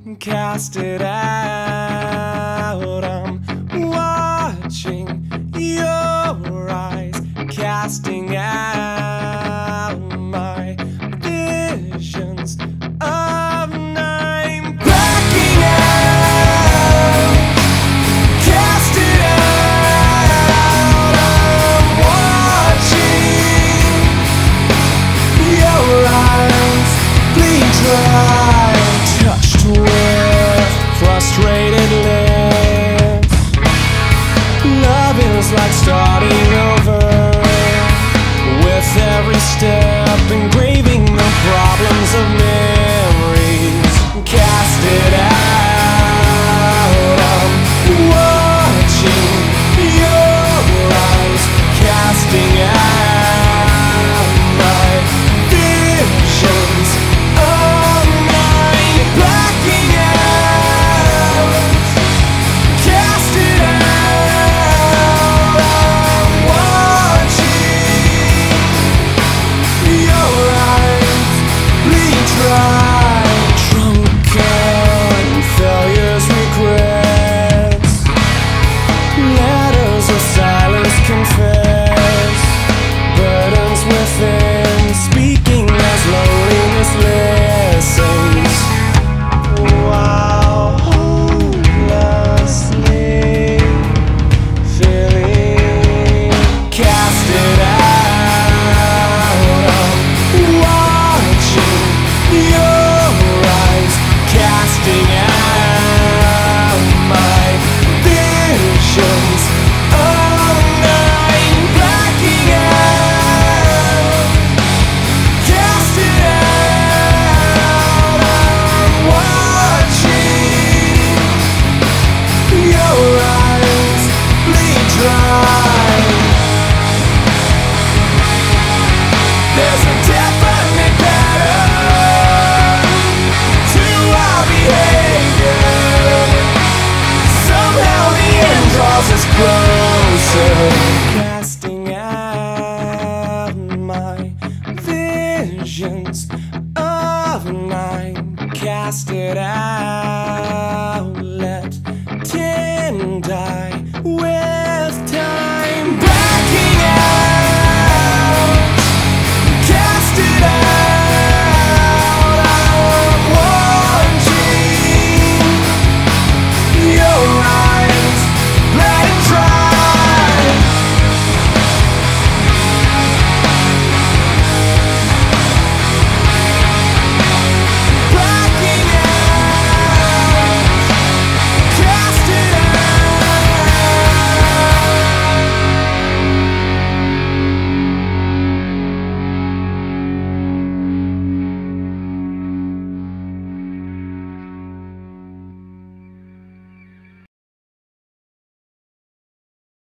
cast it out. I'm watching your eyes, casting out my visions of night. Blacking out, cast it out. I'm watching your eyes bleed dry, touched with frustrated lips. Love is like starting over, with every step engraving the problems of memories. Cast it out. I'm watching your eyes, casting out my visions of night. Blacking out, cast it out. I'm watching your eyes bleed dry, drunken failures, regrets, letters of silence confess, burdens within, speaking as loneliness listens. While hopelessly feeling, cast it out. I'm watching your eyes, casting out my visions of night. Blacking out, cast it out. I'm watching your eyes bleed dry. There's a definite pattern to our behavior. Somehow the end draws us closer. Casting out my visions of night. Cast it out. Let 10 die.